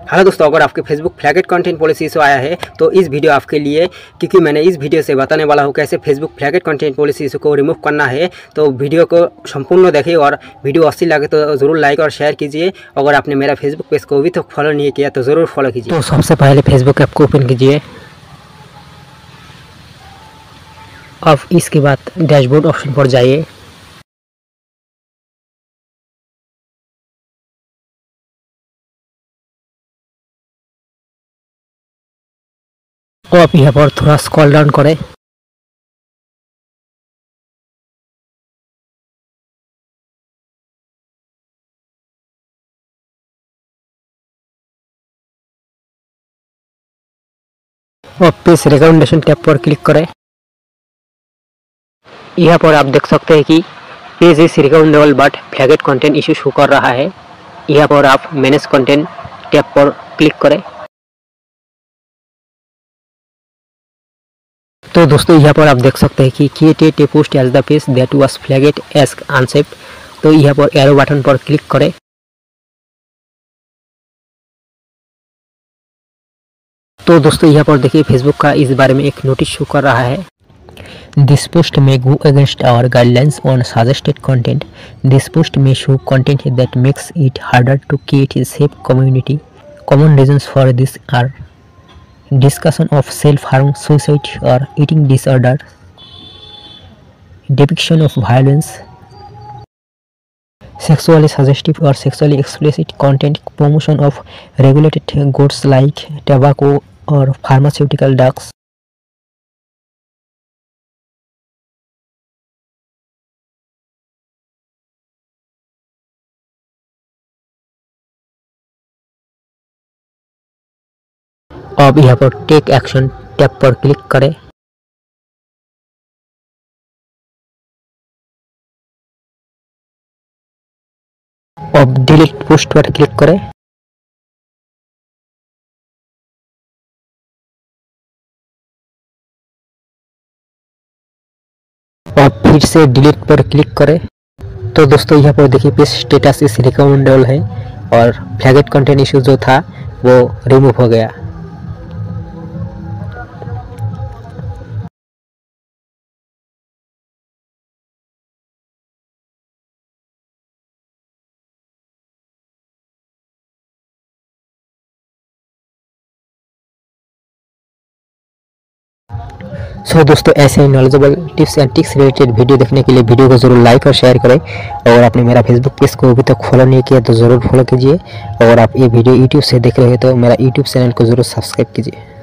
Hello दोस्तों, अगर आपके Facebook flagged content policy issue आया है तो इस वीडियो आपके लिए, क्योंकि मैंने इस वीडियो से बताने वाला हूँ कैसे Facebook flagged content policy issue को रिमूव करना है। तो वीडियो को संपूर्ण देखिए और वीडियो अच्छी लगे तो ज़रूर लाइक और शेयर कीजिए। अगर आपने मेरा फेसबुक पेज को अभी तक फॉलो नहीं किया तो ज़रूर फॉलो कीजिए। तो सबसे पहले फेसबुक ऐप को ओपन कीजिए। अब इसके बाद डैशबोर्ड ऑप्शन पर जाइए। अब यहाँ पर थोड़ा स्क्रॉल डाउन करें। और पेज रिकमेंडेशन टैब पर क्लिक करें। यहाँ पर आप देख सकते हैं कि page is recommendable but flagged content issue show कर रहा है। यहाँ पर आप मैनेज कंटेंट टैब पर क्लिक करें। तो दोस्तों यहाँ पर आप देख सकते हैं कि created a post as the page that was flagged as unsafe. तो यहाँ पर एरो बटन पर क्लिक करें। तो दोस्तों यहाँ पर देखिए फेसबुक का इस बारे में एक नोटिस शो कर रहा है। This post may go against our guidelines on suggested content. This post may show content that makes it harder to create a safe community. Common reasons for this are discussion of self-harm, suicide or eating disorder, depiction of violence, sexually suggestive or sexually explicit content, promotion of regulated goods like tobacco or pharmaceutical drugs. अब यहाँ पर take action tab पर click करें। अब delete post पर click करें। अब फिर से डिलीट पर क्लिक करें। तो दोस्तों यहाँ पर देखिए पेज स्टेटस इस रिकमेंडेबल है और फ्लैगेड कंटेंट इशू जो था वो रिमूव हो गया। सो दोस्तों ऐसे ही knowledgeable tips and tricks related video देखने के लिए वीडियो को जरूर लाइक और शेयर करें। और आपने मेरा फेसबुक पेज को अभी तक फॉलो नहीं किया तो ज़रूर फॉलो कीजिए। और आप ये वीडियो यूट्यूब से देख रहे हो तो मेरा यूट्यूब चैनल को ज़रूर सब्सक्राइब कीजिए।